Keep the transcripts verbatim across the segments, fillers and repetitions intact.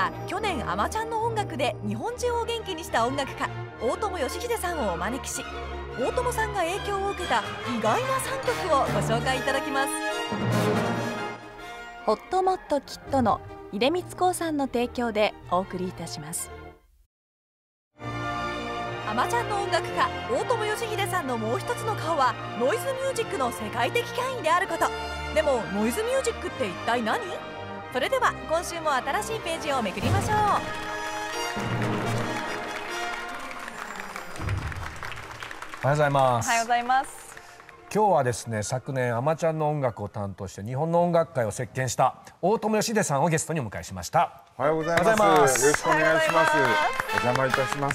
は去年あまちゃんの音楽で日本中を元気にした音楽家大友良英さんをお招きし、大友さんが影響を受けた意外なさんきょくをご紹介いただきます。ホットモットキットの出光興産の提供でお送りいたします。あまちゃんの音楽家大友良英さんのもう一つの顔はノイズミュージックの世界的権威であること。でもノイズミュージックって一体何？それでは今週も新しいページをめくりましょう。 おはようございます。 おはようございます。 今日はですね、昨年あまちゃんの音楽を担当して日本の音楽界を席巻した大友良英さんをゲストにお迎えしました。 おはようございます。よろしくお願いします。お邪魔いたします。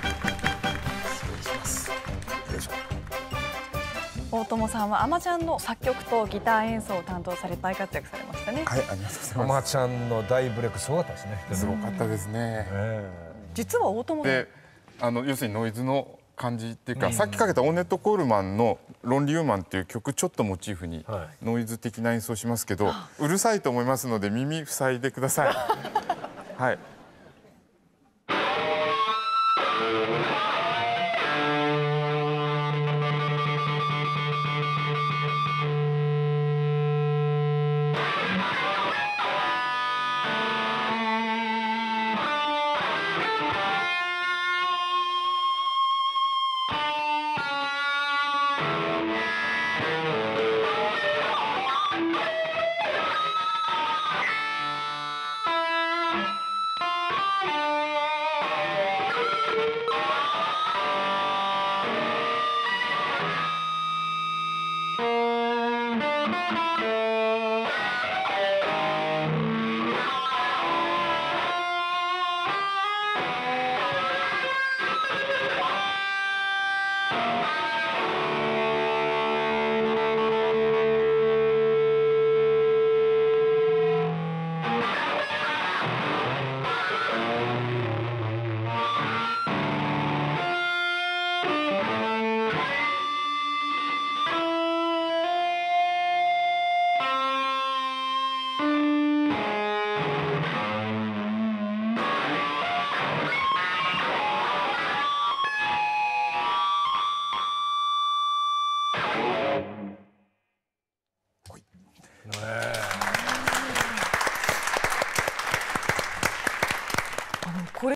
大友さんはあまちゃんの作曲とギター演奏を担当され大活躍されましたね。 はい、ありがとうございます。 あまちゃんの大ブレイクすごかったですね。 すごかったですね。 え実は大友で、あの要するにノイズの感じっていうか、さっきかけたオーネット・コールマンの「ロンリー・ウーマン」っていう曲ちょっとモチーフにノイズ的な演奏しますけど、うるさいと思いますので耳塞いでください。はい。